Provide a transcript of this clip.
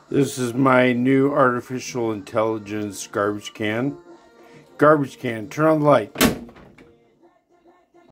This is my new artificial intelligence garbage can. Garbage can, turn on the light.